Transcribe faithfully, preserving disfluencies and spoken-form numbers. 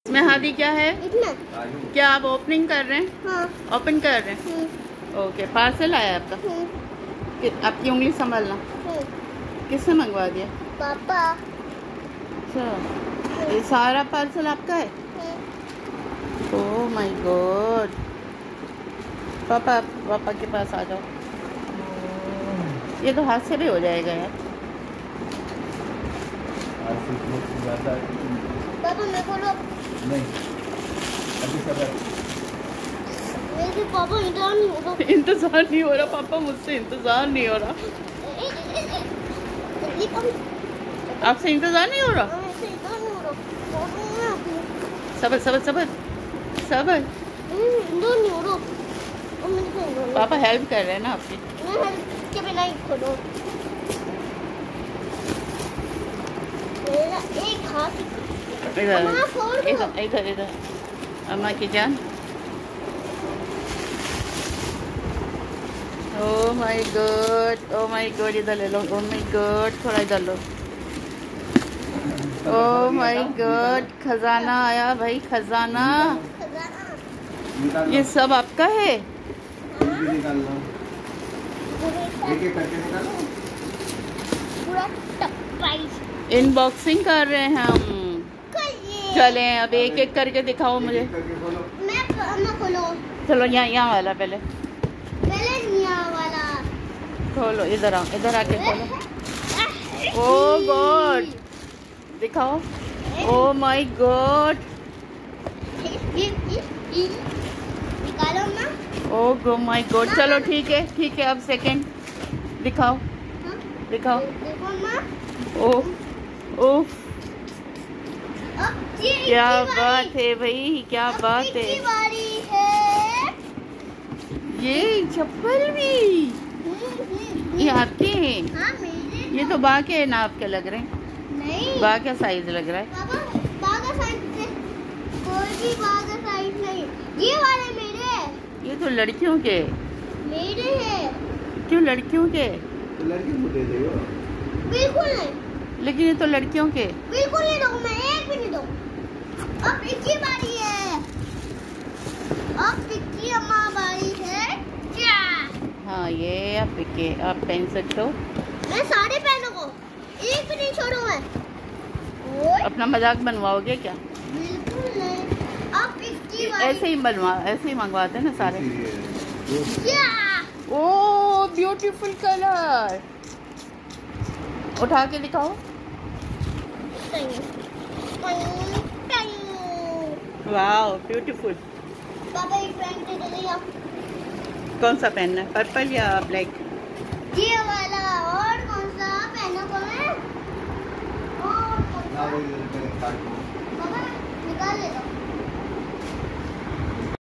मैं हादी क्या है? क्या आप ओपनिंग कर रहे हैं? हाँ। ओपन कर रहे हैं? ओके, पार्सल आया आपका? कि, आपकी उंगली संभालना। किससे मंगवा दिया? पापा। अच्छा, ये सारा पार्सल आपका है? Oh my god. पापा पापा के पास आ जाओ। ये तो हाथ से भी हो जाएगा यार। पापा मेरे को लो। नहीं अभी सबर। मेरे पापा इंतजार नहीं हो रहा। इंतजार नहीं हो रहा पापा, मुझसे इंतजार नहीं हो रहा। आपसे इंतजार नहीं हो रहा? सबर सबर सबर सबर। पापा हेल्प कर रहे हैं ना आपकी। के बिना ही खोलो। मेरा एक हाथ इधर इधर इधर इधर अम्मा की जान। Oh my god, oh my god, इधर ले लो। ओह माय गॉड, थोड़ा इधर लो। ओह माय गॉड, खजाना आया भाई, खजाना। ये सब आपका है? इनबॉक्सिंग कर रहे हैं हम। चले अब एक एक करके दिखाओ मुझे। मैं खोलो। चलो यहाँ यहाँ वाला पहले पहले यहाँ वाला खोलो। इधर आओ, इधर आके खोलो। ओह गॉड, दिखाओ। ओह माय गॉड, निकालो ना। Oh my god. चलो ठीक है ठीक है, अब सेकंड दिखाओ। हाँ? दिखाओ। देखो ना। ओह ओह, क्या बात है भाई, क्या बात है। है ये चप्पल भी ये आपके हैं? हाँ, मेरे। ये तो बा के नाप के लग रहे हैं। नहीं, बा का साइज लग रहा है। पापा बा का साइज कोई भी बा का साइज नहीं। ये वाले मेरे। ये तो लड़कियों के मेरे हैं। क्यों लड़कियों के? तो लड़की को दे दो। बिल्कुल नहीं। लेकिन ये तो लड़कियों के। बिल्कुल नहीं दूँ, मैं एक भी नहीं दूँ। अब इक्की बारी है। अब इक्की अम्मा बारी है। क्या? हाँ, ये आप के आप पहन सकते हो। मैं सारे पहनूंगा, एक भी नहीं छोड़ूंगा मैं। अपना मजाक बनवाओगे क्या? बिल्कुल नहीं। अब इक्की बारी। ऐसे ही बनवा ऐसे ही मंगवाते हैं ना सारे। क्या? ओह ब्यूटीफुल कलर, उठा के दिखाओ। Wow beautiful. पापा एक पेन दे देगा। कौन सा पहनना है, पर्पल या ब्लैक? ये वाला। और कौन सा पहनूं मैं? और कौन सा? पापा निकाल लेगा।